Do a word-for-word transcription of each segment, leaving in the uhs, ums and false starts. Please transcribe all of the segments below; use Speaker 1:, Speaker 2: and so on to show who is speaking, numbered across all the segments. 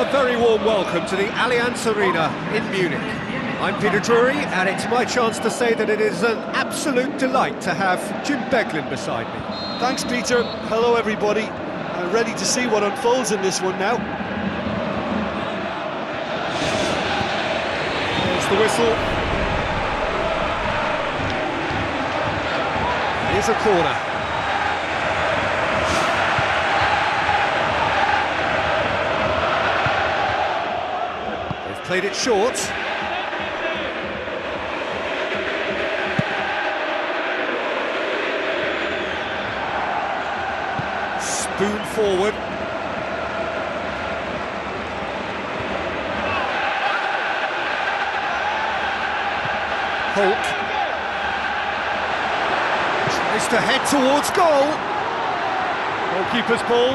Speaker 1: A very warm welcome to the Allianz Arena in Munich. I'm Peter Drury, and it's my chance to say that it is an absolute delight to have Jim Beglin beside me.
Speaker 2: Thanks, Peter. Hello, everybody. I'm ready to see what unfolds in this one now.
Speaker 1: There's the whistle. Here's a corner. They've played it short. Spoon forward. Hulk tries to head towards goal. Goalkeeper's ball.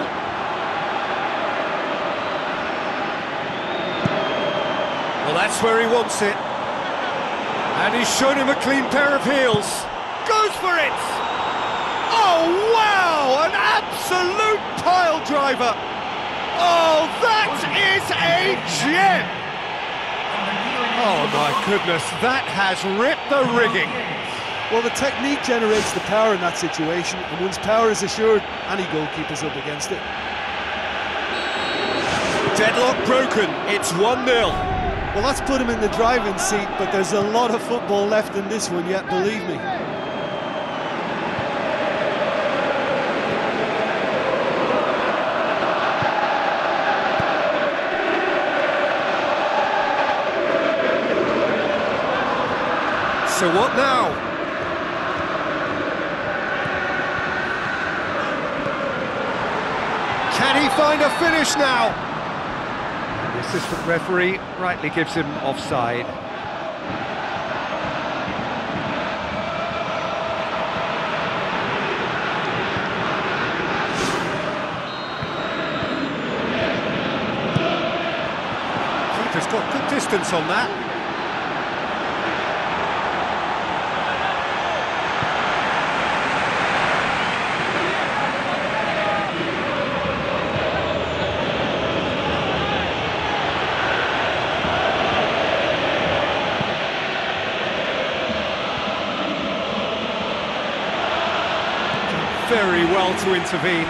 Speaker 1: Well, that's where he wants it. And he's shown him a clean pair of heels. Goes for it! Oh, wow! An absolute pile driver! Oh, that is a gem! Oh, my goodness, that has ripped the rigging.
Speaker 2: Well, the technique generates the power in that situation, and once power is assured, any goalkeeper's up against it.
Speaker 1: Deadlock broken, it's one nil.
Speaker 2: Well, that's put him in the driving seat, but there's a lot of football left in this one yet, believe me.
Speaker 1: So what now? Can he find a finish now? The assistant referee rightly gives him offside. Keeper's got good distance on that. Very well to intervene.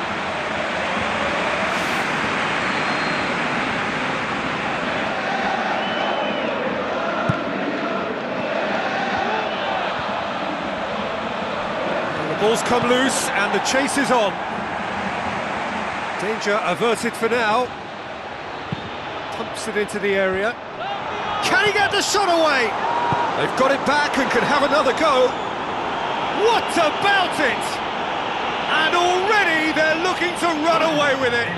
Speaker 1: The ball's come loose and the chase is on. Danger averted for now. Pumps it into the area. Can he get the shot away? They've got it back and can have another go. What about it? And already they're looking to run away with it.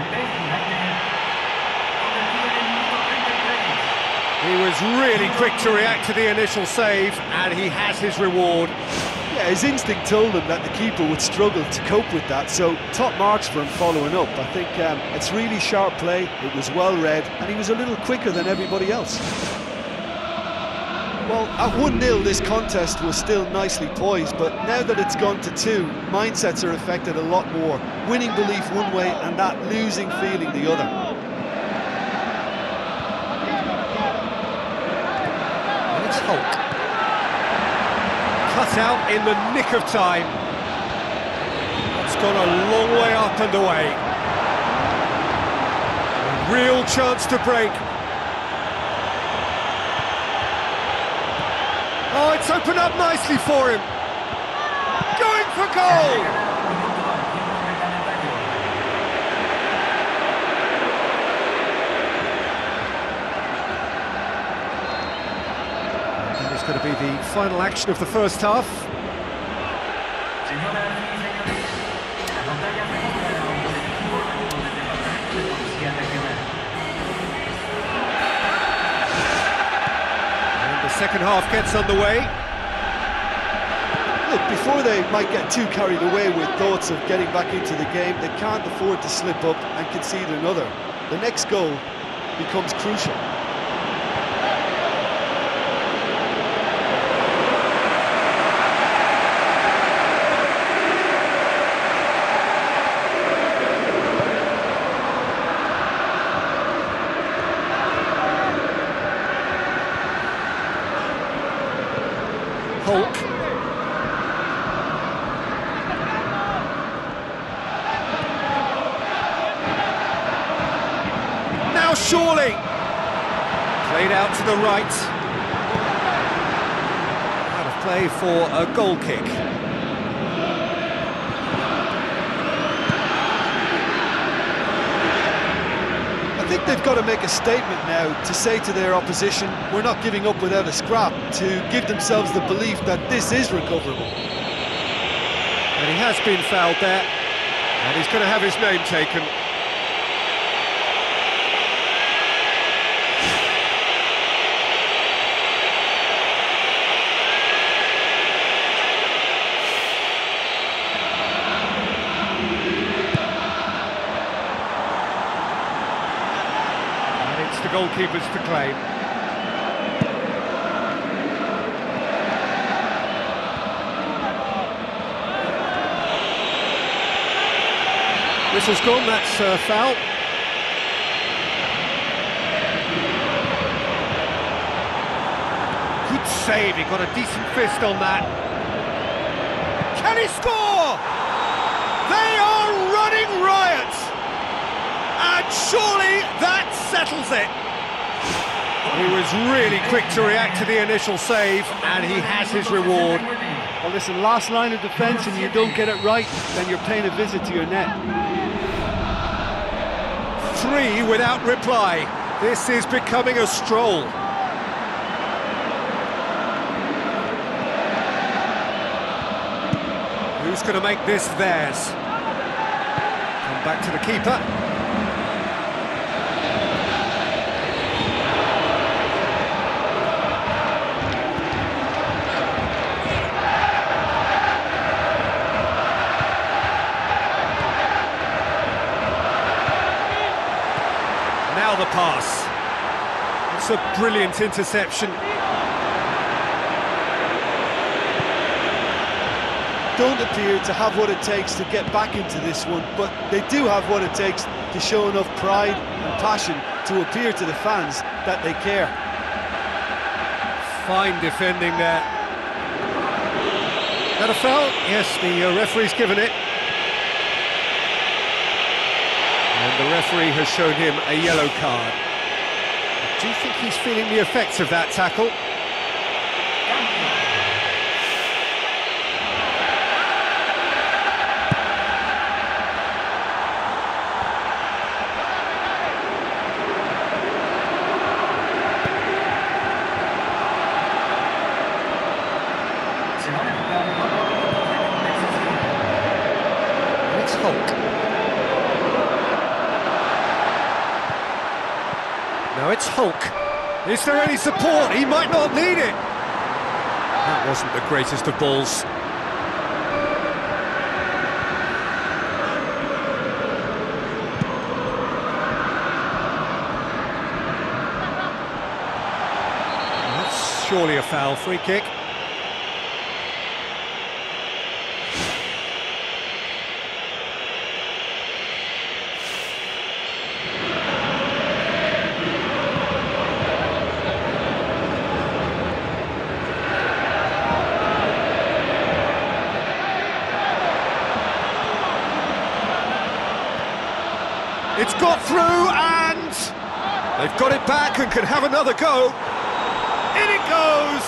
Speaker 1: He was really quick to react to the initial save, and he has his reward.
Speaker 2: Yeah, his instinct told him that the keeper would struggle to cope with that, so top marks for him following up. I think um, it's really sharp play, it was well read, and he was a little quicker than everybody else. Well, at one nil this contest was still nicely poised, but now that it's gone to two, mindsets are affected a lot more. Winning belief one way and that losing feeling the other.
Speaker 1: And it's Hulk. Cut out in the nick of time. It's gone a long way up and away. A real chance to break. Oh, it's opened up nicely for him. Going for goal! And it's going to be the final action of the first half. Second half gets underway.
Speaker 2: Look, before they might get too carried away with thoughts of getting back into the game, they can't afford to slip up and concede another. The next goal becomes crucial.
Speaker 1: surely. Played out to the right. Out of play for a goal kick.
Speaker 2: I think they've got to make a statement now to say to their opposition, we're not giving up without a scrap, to give themselves the belief that this is recoverable.
Speaker 1: And he has been fouled there, and he's going to have his name taken. It's the goalkeepers to claim. Whistle's gone, that's a foul. Good save, he got a decent fist on that. Can he score? They are running riot! And surely that settles it. He was really quick to react to the initial save, and he has his reward.
Speaker 2: Well, listen, last line of defence and you don't get it right, then you're paying a visit to your net.
Speaker 1: Three without reply. This is becoming a stroll. Who's going to make this theirs? Come back to the keeper. Now the pass. It's a brilliant interception.
Speaker 2: Don't appear to have what it takes to get back into this one, but they do have what it takes to show enough pride and passion to appear to the fans that they care.
Speaker 1: Fine defending there. That a foul? Yes, the uh, referee's given it. And the referee has shown him a yellow card. Do you think he's feeling the effects of that tackle? It's Hulk. Now it's Hulk. Is there any support? He might not need it. That wasn't the greatest of balls. That's surely a foul. Free kick. It's got through, and they've got it back and can have another go. In it goes!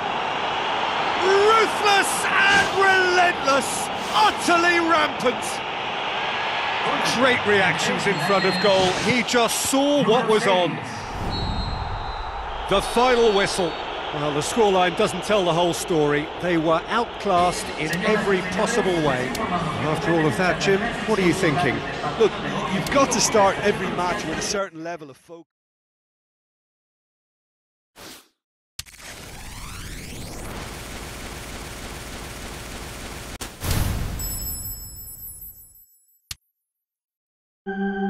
Speaker 1: Ruthless and relentless, utterly rampant. Great reactions in front of goal. He just saw what was on. The final whistle. Well, the scoreline doesn't tell the whole story. They were outclassed in every possible way. After all of that, Jim, what are you thinking?
Speaker 2: Look, you've got to start every match with a certain level of focus.
Speaker 3: Thank you.